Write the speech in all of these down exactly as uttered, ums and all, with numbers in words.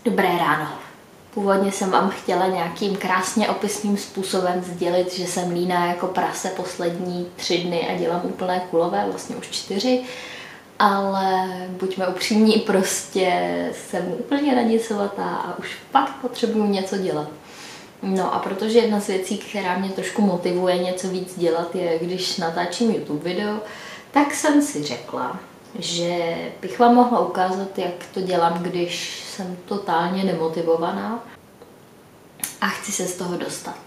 Dobré ráno. Původně jsem vám chtěla nějakým krásně opisným způsobem sdělit, že jsem líná jako prase poslední tři dny a dělám úplné kulové, vlastně už čtyři, ale buďme upřímní, prostě jsem úplně nadicovatá a už fakt potřebuju něco dělat. No a protože jedna z věcí, která mě trošku motivuje něco víc dělat, je, když natáčím YouTube video, tak jsem si řekla, že bych vám mohla ukázat, jak to dělám, když jsem totálně nemotivovaná a chci se z toho dostat.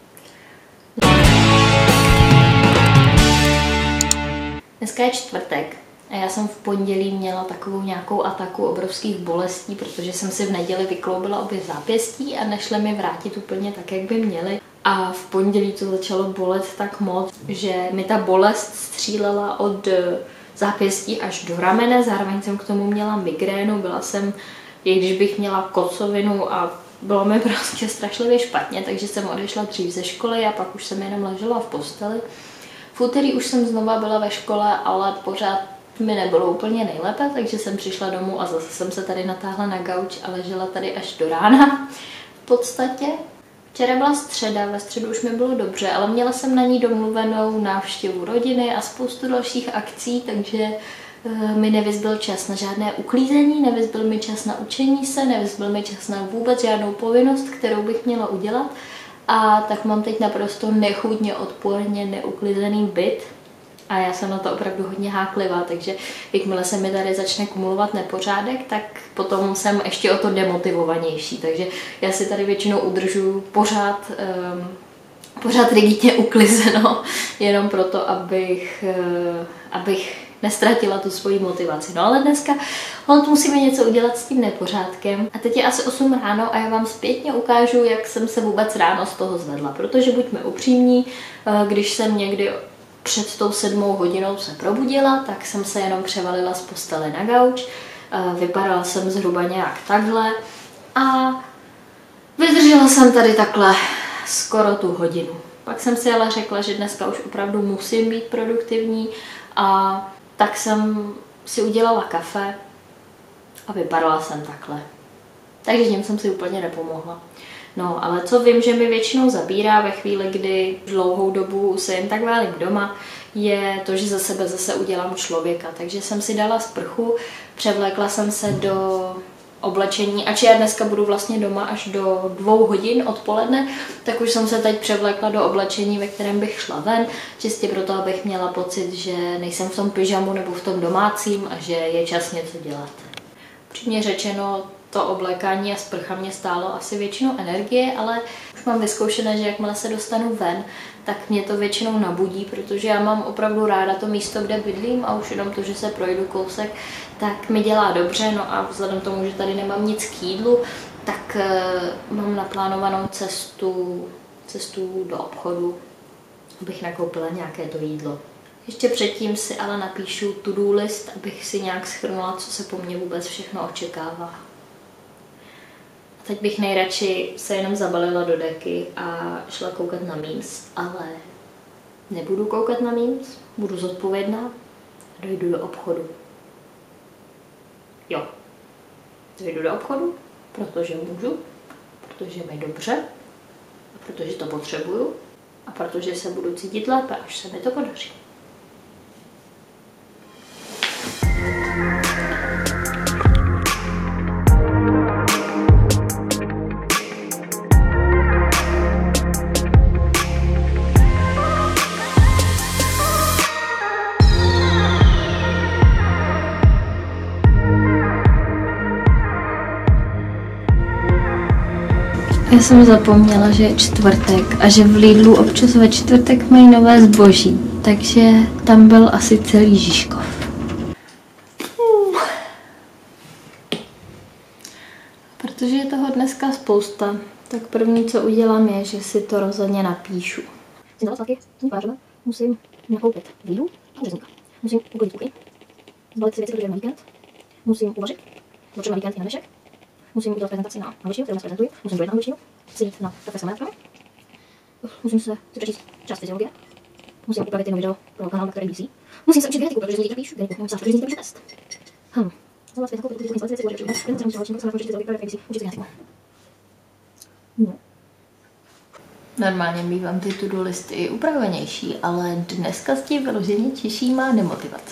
Dneska je čtvrtek a já jsem v pondělí měla takovou nějakou ataku obrovských bolestí, protože jsem si v neděli vykloubila obě zápěstí a nešly mi vrátit úplně tak, jak by měly. A v pondělí to začalo bolet tak moc, že mi ta bolest střílela od zápěstí až do ramene, zároveň jsem k tomu měla migrénu, byla jsem, i když bych měla kocovinu a bylo mi prostě strašlivě špatně, takže jsem odešla dřív ze školy a pak už jsem jenom ležela v posteli. V úterý už jsem znova byla ve škole, ale pořád mi nebylo úplně nejlépe, takže jsem přišla domů a zase jsem se tady natáhla na gauč a ležela tady až do rána v podstatě. Včera byla středa, ve středu už mi bylo dobře, ale měla jsem na ní domluvenou návštěvu rodiny a spoustu dalších akcí, takže uh, mi nevyzbyl čas na žádné uklízení, nevyzbyl mi čas na učení se, nevyzbyl mi čas na vůbec žádnou povinnost, kterou bych měla udělat. A tak mám teď naprosto nechutně, odporně neuklizený byt. A já jsem na to opravdu hodně háklivá, takže jakmile se mi tady začne kumulovat nepořádek, tak potom jsem ještě o to demotivovanější. Takže já si tady většinou udržuju pořád, um, pořád rigidně uklizeno, jenom proto, abych, uh, abych nestratila tu svoji motivaci. No ale dneska hold musíme něco udělat s tím nepořádkem. A teď je asi osm ráno a já vám zpětně ukážu, jak jsem se vůbec ráno z toho zvedla. Protože buďme upřímní, uh, když jsem někdy před tou sedmou hodinou se probudila, tak jsem se jenom převalila z postele na gauč, vypadala jsem zhruba nějak takhle a vydržela jsem tady takhle skoro tu hodinu. Pak jsem si ale řekla, že dneska už opravdu musím být produktivní a tak jsem si udělala kafe a vypadala jsem takhle. Takže tím jsem si úplně nepomohla. No, ale co vím, že mi většinou zabírá ve chvíli, kdy dlouhou dobu se jen tak válím doma, je to, že za sebe zase udělám člověka. Takže jsem si dala sprchu, převlékla jsem se do oblečení, ač já dneska budu vlastně doma až do dvou hodin odpoledne, tak už jsem se teď převlékla do oblečení, ve kterém bych šla ven, čistě proto, abych měla pocit, že nejsem v tom pyžamu nebo v tom domácím a že je čas něco dělat. Přímě řečeno, to oblékání a sprcha mě stálo asi většinou energie, ale už mám vyzkoušené, že jakmile se dostanu ven, tak mě to většinou nabudí, protože já mám opravdu ráda to místo, kde bydlím a už jenom to, že se projdu kousek, tak mi dělá dobře. No a vzhledem k tomu, že tady nemám nic k jídlu, tak uh, mám naplánovanou cestu, cestu do obchodu, abych nakoupila nějaké to jídlo. Ještě předtím si ale napíšu to-do list, abych si nějak shrnula, co se po mně vůbec všechno očekává. Teď bych nejradši se jenom zabalila do deky a šla koukat na memes, ale nebudu koukat na memes, budu zodpovědná a dojdu do obchodu. Jo, dojdu do obchodu, protože můžu, protože mi dobře, a protože to potřebuju a protože se budu cítit lépe, až se mi to podaří. Já jsem zapomněla, že je čtvrtek a že v Lidlu občas ve čtvrtek mají nové zboží, takže tam byl asi celý Žižkov. Uh. Protože je toho dneska spousta, tak první, co udělám, je, že si to rozhodně napíšu. Musím dát sladky, musím nakoupit v Lidlu a řezníka. Musím uklidit kuchyň, zbalit si věci, protože na víkend, musím uvařit, protože na víkend i na dnešek. Musím udělat prezentaci na angličtinu, kterou dnes prezentuji, musím dojet na angličtinu, sejít na kafe s kamarádkami, musím se přečíst část fyziologie, musím upravit jedno video pro kanál, na který B C, musím se učit genetiku, protože z ní píšu genetiku, musím se učit z ní test. Hm. Normálně mívám ty to-do listy upravenější, ale dneska s tím vyloženě těší má demotivace.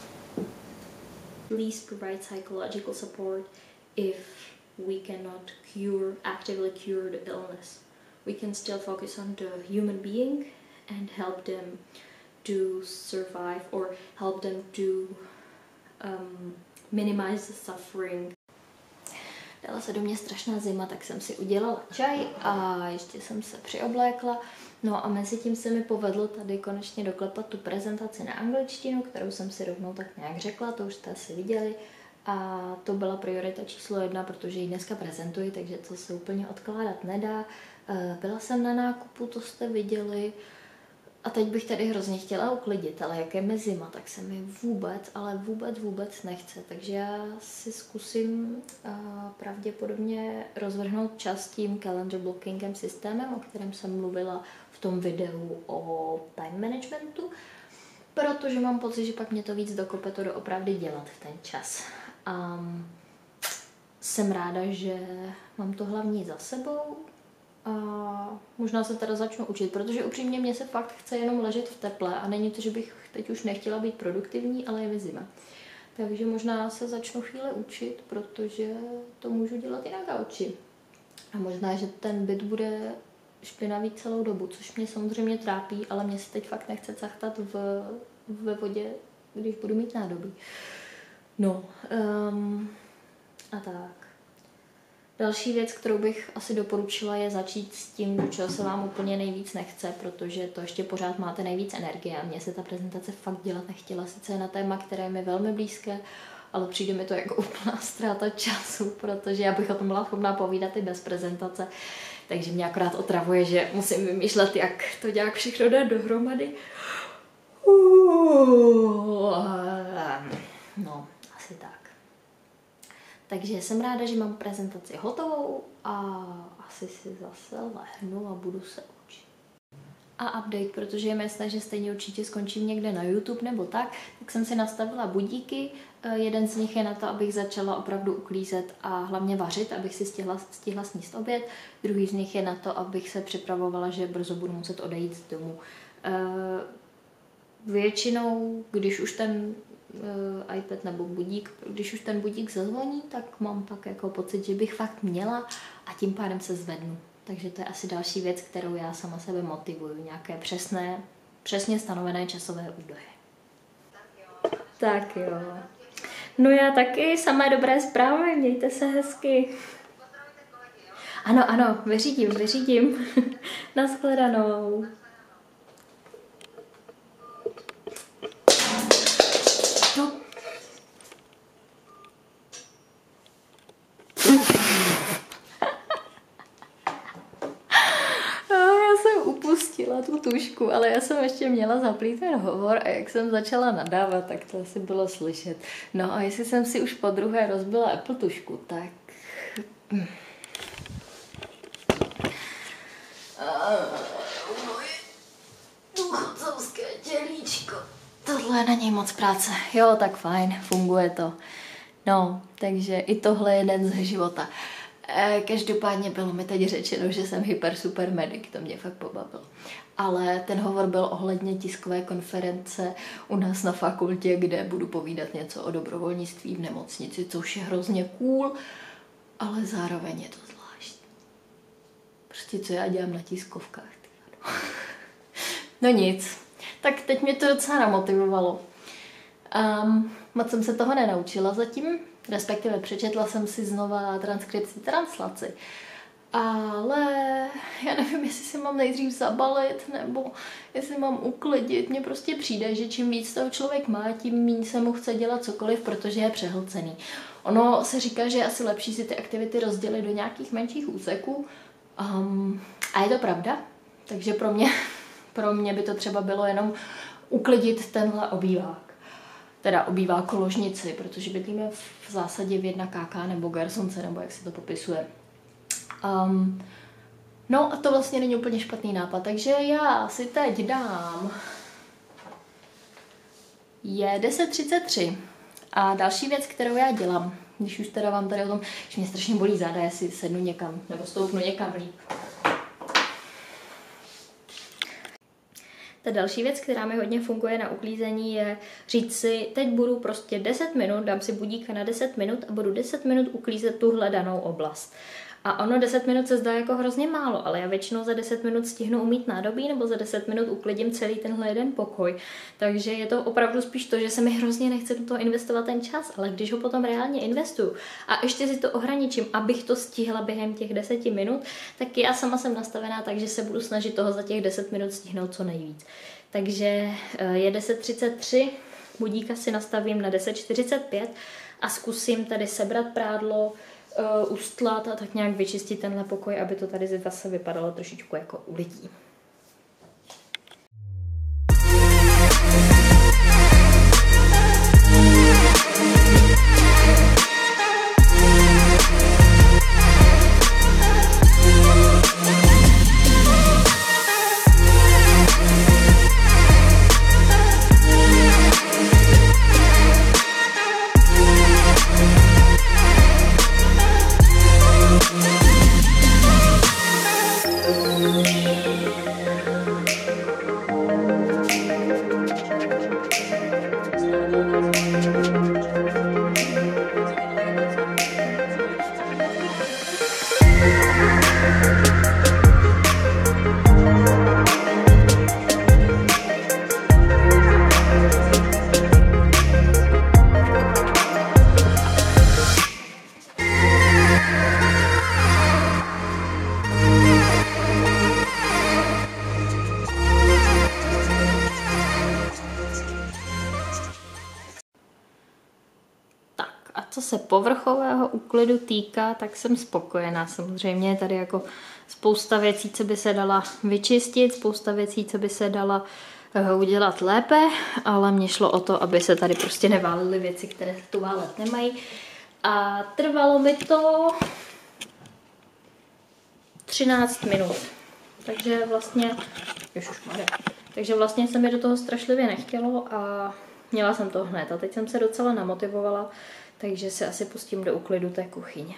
Please provide psychological support if we cannot cure, actively cure the illness. We can still focus on the human being and help them to survive or help them to um, minimize the suffering. Dala se do mě strašná zima, tak jsem si udělala čaj a ještě jsem se přioblékla. No a mezi tím se mi povedlo tady konečně doklepat tu prezentaci na angličtinu, kterou jsem si rovnou tak nějak řekla, to už jste asi viděli. A to byla priorita číslo jedna, protože ji dneska prezentuji, takže to se úplně odkládat nedá. Byla jsem na nákupu, to jste viděli. A teď bych tady hrozně chtěla uklidit, ale jak je mi zima, tak se mi vůbec, ale vůbec, vůbec nechce. Takže já si zkusím uh, pravděpodobně rozvrhnout čas tím calendar blockingem systémem, o kterém jsem mluvila v tom videu o time managementu, protože mám pocit, že pak mě to víc dokope to doopravdy dělat v ten čas. Um, jsem ráda, že mám to hlavní za sebou. A možná se teda začnu učit, protože upřímně mě se fakt chce jenom ležet v teple a není to, že bych teď už nechtěla být produktivní, ale je mi zima. Takže možná se začnu chvíli učit, protože to můžu dělat i na gauči. A možná, že ten byt bude špinavý celou dobu, což mě samozřejmě trápí, ale mě se teď fakt nechce cachtat v, ve vodě, když budu mít nádobí. No, um, a tak. Další věc, kterou bych asi doporučila, je začít s tím, do čeho se vám úplně nejvíc nechce, protože to ještě pořád máte nejvíc energie a mně se ta prezentace fakt dělat nechtěla. Sice je na téma, které je mi velmi blízké, ale přijde mi to jako úplná ztráta času, protože já bych o tom byla schopná povídat i bez prezentace. Takže mě akorát otravuje, že musím vymýšlet, jak to dělat všechno dát dohromady. No, asi tak. Takže jsem ráda, že mám prezentaci hotovou a asi si zase lehnu a budu se učit. A update, protože je mi jasné, že stejně určitě skončím někde na YouTube nebo tak, tak jsem si nastavila budíky. Jeden z nich je na to, abych začala opravdu uklízet a hlavně vařit, abych si stihla, stihla sníst oběd. Druhý z nich je na to, abych se připravovala, že brzo budu muset odejít z domu. Většinou, když už ten uh, iPad nebo budík, když už ten budík zazvoní, tak mám tak jako pocit, že bych fakt měla a tím pádem se zvednu. Takže to je asi další věc, kterou já sama sebe motivuju. Nějaké přesné, přesně stanovené časové údaje. Tak jo. No já taky, samé dobré zprávy, mějte se hezky. Ano, ano, vyřídím, vyřídím. Naschledanou. No. Já jsem upustila tu tušku, ale já jsem ještě měla zaplý ten hovor a jak jsem začala nadávat, tak to asi bylo slyšet. No a jestli jsem si už po druhé rozbila Apple tušku, tak... Důchodcovské tělíčko. Tohle je na něj moc práce. Jo, tak fajn, funguje to. No, takže i tohle je den z života. E, každopádně bylo mi teď řečeno, že jsem hyper super medic, to mě fakt pobavilo. Ale ten hovor byl ohledně tiskové konference u nás na fakultě, kde budu povídat něco o dobrovolnictví v nemocnici, což je hrozně cool, ale zároveň je to zvláštní. Prostě co já dělám na tiskovkách. No nic. Tak teď mě to docela namotivovalo. Um, moc jsem se toho nenaučila zatím, respektive přečetla jsem si znova transkripci translaci. Ale já nevím, jestli si mám nejdřív zabalit, nebo jestli mám uklidit. Mně prostě přijde, že čím víc toho člověk má, tím méně se mu chce dělat cokoliv, protože je přehlcený. Ono se říká, že je asi lepší si ty aktivity rozdělit do nějakých menších úseků. Um, a je to pravda, takže pro mě... Pro mě by to třeba bylo jenom uklidit tenhle obývák. Teda obývák ložnici, protože bydlíme v zásadě v jedna ká ká nebo garsonce, nebo jak se to popisuje. Um, no a to vlastně není úplně špatný nápad, takže já si teď dám... Je deset třicet tři A další věc, kterou já dělám, když už teda vám tady o tom, že mě strašně bolí záda, já si sednu někam nebo stoupnu někam líp. Ta další věc, která mi hodně funguje na uklízení, je říct si, teď budu prostě deset minut, dám si budíka na deset minut a budu deset minut uklízet tu hledanou oblast. A ono deset minut se zdá jako hrozně málo, ale já většinou za deset minut stihnu umýt nádobí nebo za deset minut uklidím celý tenhle jeden pokoj. Takže je to opravdu spíš to, že se mi hrozně nechce do toho investovat ten čas, ale když ho potom reálně investuju a ještě si to ohraničím, abych to stihla během těch deseti minut, tak já sama jsem nastavená tak, že se budu snažit toho za těch deset minut stihnout co nejvíc. Takže je deset třicet tři, budíka si nastavím na deset čtyřicet pět a zkusím tady sebrat prádlo, Uh, ustlat a tak nějak vyčistit tenhle pokoj, aby to tady zase vypadalo trošičku jako u lidí. Co se povrchového úklidu týká, tak jsem spokojená. Samozřejmě je tady jako spousta věcí, co by se dala vyčistit, spousta věcí, co by se dala udělat lépe, ale mně šlo o to, aby se tady prostě neválily věci, které tu válet nemají. A trvalo mi to třináct minut. Takže vlastně, ježišmarja, takže vlastně se mi do toho strašlivě nechtělo a měla jsem to hned. A teď jsem se docela namotivovala, takže se asi pustím do úklidu té kuchyně.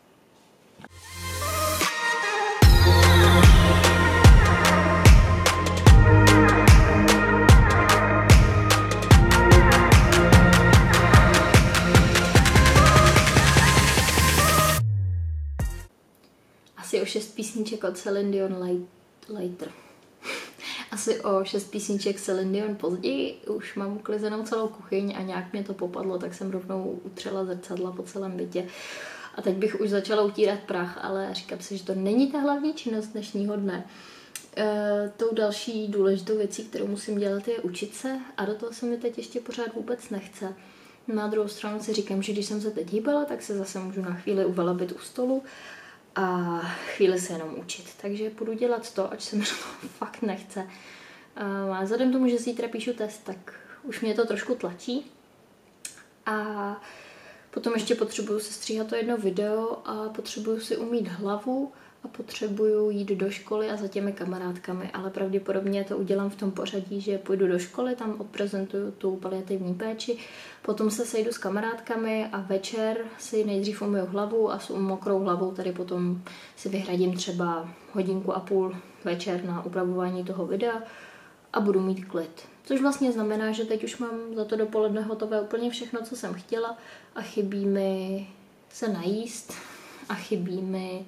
Asi o šest písniček od Celine Dion later. Asi o šest písniček Celine Dion později už mám uklizenou celou kuchyň a nějak mě to popadlo, tak jsem rovnou utřela zrcadla po celém bytě. A teď bych už začala utírat prach, ale říkám si, že to není ta hlavní činnost dnešního dne. E, tou další důležitou věcí, kterou musím dělat, je učit se a do toho se mi teď ještě pořád vůbec nechce. Na druhou stranu si říkám, že když jsem se teď hýbala, tak se zase můžu na chvíli uvelebit u stolu a chvíli se jenom učit. Takže budu dělat to, ať se mi to fakt nechce. A vzhledem tomu, že zítra píšu test, tak už mě to trošku tlačí. A potom ještě potřebuju sestříhat to jedno video a potřebuju si umýt hlavu a potřebuju jít do školy a za těmi kamarádkami, ale pravděpodobně to udělám v tom pořadí, že půjdu do školy, tam odprezentuju tu paliativní péči, potom se sejdu s kamarádkami a večer si nejdřív umyju hlavu a s mokrou hlavou tady potom si vyhradím třeba hodinku a půl večer na upravování toho videa a budu mít klid. Což vlastně znamená, že teď už mám za to dopoledne hotové úplně všechno, co jsem chtěla a chybí mi se najíst a chybí mi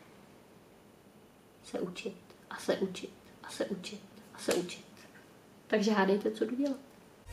se učit a se učit a se učit a se učit. Takže hádejte, co jdu dělat.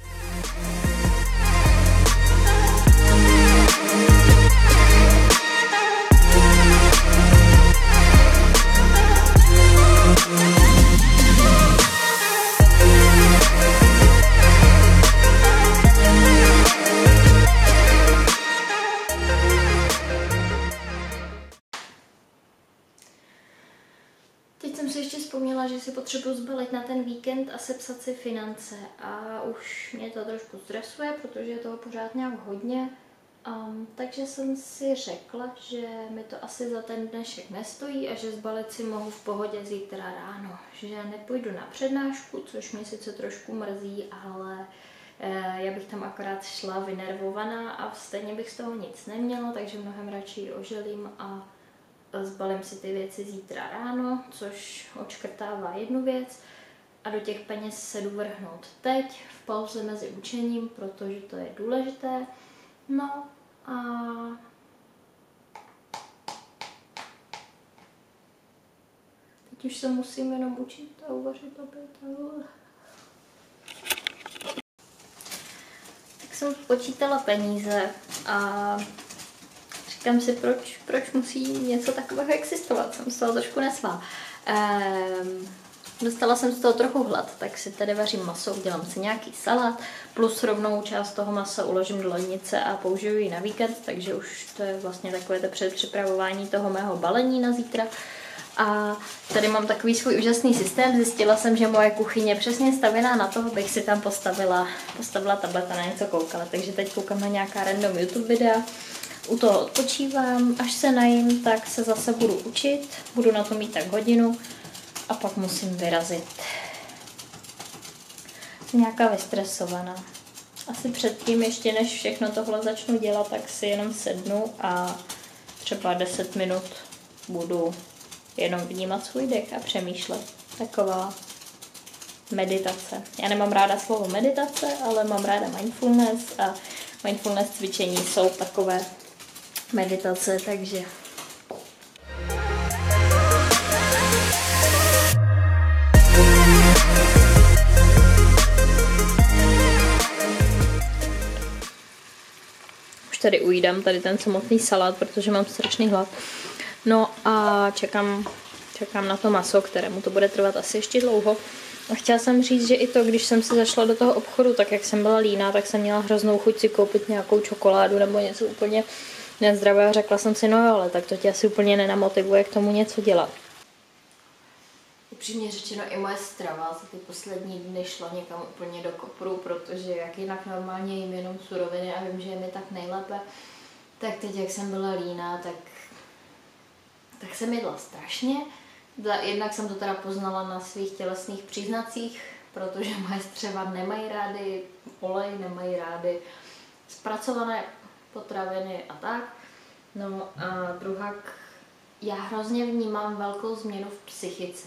Teď jsem si ještě vzpomněla, že si potřebuji zbalit na ten víkend a sepsat si finance a už mě to trošku stresuje, protože je toho pořád nějak hodně. Um, takže jsem si řekla, že mi to asi za ten dnešek nestojí a že zbalit si mohu v pohodě zítra ráno. Že nepůjdu na přednášku, což mě sice trošku mrzí, ale Já bych tam akorát šla vynervovaná a stejně bych z toho nic neměla, takže mnohem radši oželím a zbalím si ty věci zítra ráno, což odškrtává jednu věc. A do těch peněz se jdu vrhnout teď, v pauze mezi učením, protože to je důležité. No a teď už se musím jenom učit a uvařit opět. Tak jsem počítala peníze a říkám si, proč, proč musí něco takového existovat. Jsem z toho trošku nesvá. Um, Dostala jsem z toho trochu hlad, tak si tady vařím maso, udělám si nějaký salát, plus rovnou část toho masa uložím do lednice a použiju ji na víkend, takže už to je vlastně takové to předpřipravování toho mého balení na zítra. A tady mám takový svůj úžasný systém, zjistila jsem, že moje kuchyně je přesně stavěná na to, abych si tam postavila, postavila tablet a na něco koukala, takže teď koukám na nějaká random YouTube videa. U toho odpočívám, až se najím, tak se zase budu učit, budu na to mít tak hodinu. A pak musím vyrazit. Jsem nějaká vystresovaná. Asi předtím, ještě než všechno tohle začnu dělat, tak si jenom sednu a třeba deset minut budu jenom vnímat svůj dech a přemýšlet. Taková meditace. Já nemám ráda slovo meditace, ale mám ráda mindfulness a mindfulness cvičení jsou takové meditace, takže tady ujídám tady ten samotný salát, protože mám strašný hlad. No a čekám, čekám na to maso, kterému to bude trvat asi ještě dlouho. A chtěla jsem říct, že i to, když jsem se zašla do toho obchodu, tak jak jsem byla líná, tak jsem měla hroznou chuť si koupit nějakou čokoládu nebo něco úplně nezdravé. A řekla jsem si, no jo, ale tak to tě asi úplně nenamotivuje k tomu něco dělat. Upřímně řečeno, i moje strava za ty poslední dny šla někam úplně do kopru, protože jak jinak normálně jím jenom suroviny a vím, že je mi tak nejlépe, tak teď, jak jsem byla líná, tak, tak jsem jedla strašně. Jednak jsem to teda poznala na svých tělesných příznacích, protože moje střeva nemají rády olej, nemají rády zpracované potraviny a tak. No a druhá, já hrozně vnímám velkou změnu v psychice.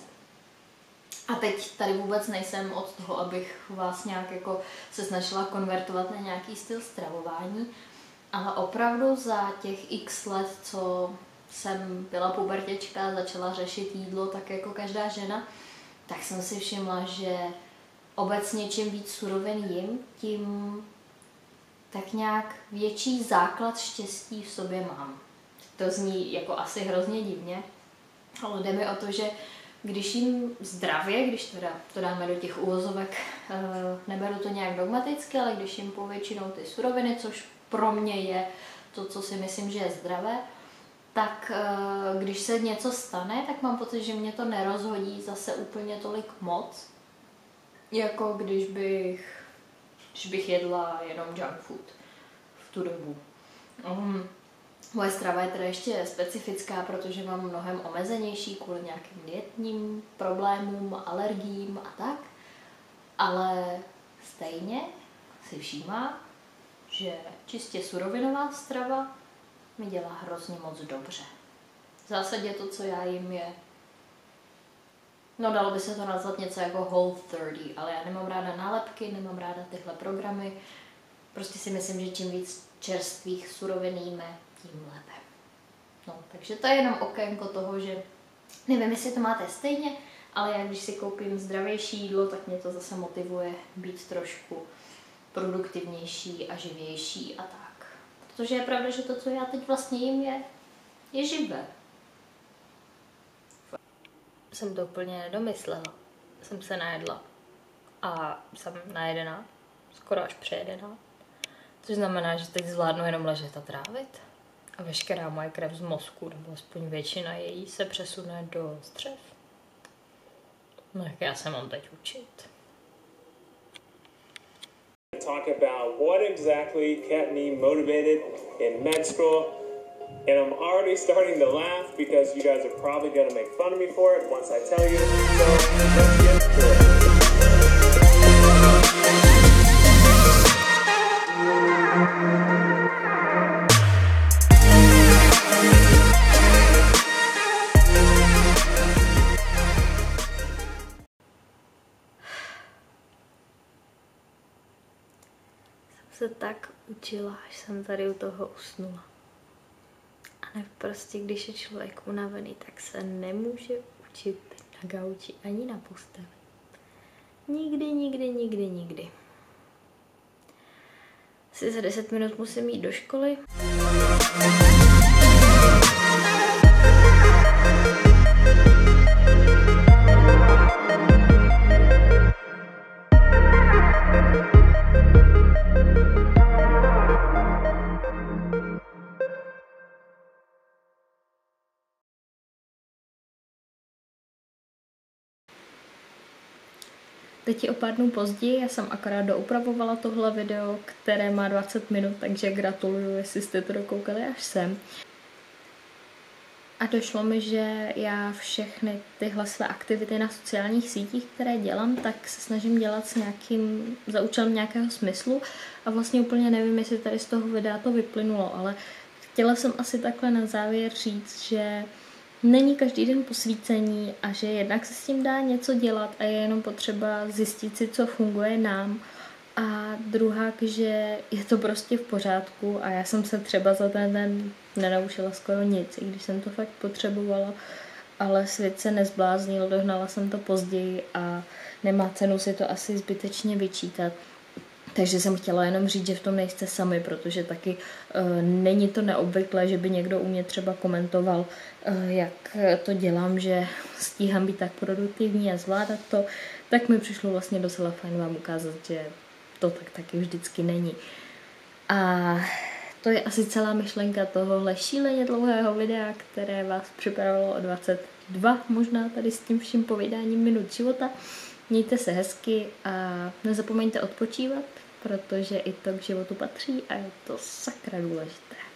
A teď tady vůbec nejsem od toho, abych vás nějak jako se snažila konvertovat na nějaký styl stravování, ale opravdu za těch x let, co jsem byla pubertěčka a začala řešit jídlo tak jako každá žena, tak jsem si všimla, že obecně čím víc surovin jim, tím tak nějak větší základ štěstí v sobě mám. To zní jako asi hrozně divně, ale jde mi o to, že když jim zdravě, když teda to dáme do těch uvozovek, neberu to nějak dogmaticky, ale když jim povětšinou ty suroviny, což pro mě je to, co si myslím, že je zdravé, tak když se něco stane, tak mám pocit, že mě to nerozhodí zase úplně tolik moc, jako když bych, když bych jedla jenom junk food v tu dobu. Um, Moje strava je teda ještě specifická, protože mám mnohem omezenější kvůli nějakým dietním problémům, alergiím a tak. Ale stejně si všímá, že čistě surovinová strava mi dělá hrozně moc dobře. V zásadě to, co já jim, je... No, dalo by se to nazvat něco jako Whole třicet, ale já nemám ráda nálepky, nemám ráda tyhle programy. Prostě si myslím, že čím víc čerstvých surovin jíme, tím lépe. No, takže to je jenom okénko toho, že nevím, jestli to máte stejně, ale já když si koupím zdravější jídlo, tak mě to zase motivuje být trošku produktivnější a živější a tak. Protože je pravda, že to, co já teď vlastně jím, je, je živé. Jsem to úplně nedomyslela. Jsem se najedla. A jsem najedená. Skoro až přejedená. Což znamená, že teď zvládnu jenom ležet a trávit. A veškerá moje krev z mozku, nebo aspoň většina její, se přesune do střev. No jak já se mám teď učit. Talk about what exactly kept me motivated in med school. And I'm already starting to laugh because you guys are probably going to make fun of me for it once I tell you. So let's get to it. se tak učila, až jsem tady u toho usnula. A ne, prostě když je člověk unavený, tak se nemůže učit na gauči ani na posteli. Nikdy, nikdy, nikdy, nikdy. Asi za deset minut musím jít do školy. Teď je o pár dnů později, já jsem akorát doupravovala tohle video, které má dvacet minut, takže gratuluju, jestli jste to dokoukali až sem. A došlo mi, že já všechny tyhle své aktivity na sociálních sítích, které dělám, tak se snažím dělat s nějakým, za účelem nějakého smyslu a vlastně úplně nevím, jestli tady z toho videa to vyplynulo, ale chtěla jsem asi takhle na závěr říct, že není každý den posvícení a že jednak se s tím dá něco dělat a je jenom potřeba zjistit si, co funguje nám. A druhá, že je to prostě v pořádku a já jsem se třeba za ten den nenaučila skoro nic, i když jsem to fakt potřebovala, ale svět se nezbláznil, dohnala jsem to později a nemá cenu si to asi zbytečně vyčítat. Takže jsem chtěla jenom říct, že v tom nejste sami, protože taky uh, není to neobvyklé, že by někdo u mě třeba komentoval, uh, jak to dělám, že stíhám být tak produktivní a zvládat to, tak mi přišlo vlastně docela fajn vám ukázat, že to tak taky vždycky není. A to je asi celá myšlenka tohohle šíleně dlouhého videa, které vás připravilo o dvacet dva, možná tady s tím vším povídáním minut života. Mějte se hezky a nezapomeňte odpočívat, protože i to k životu patří a je to sakra důležité.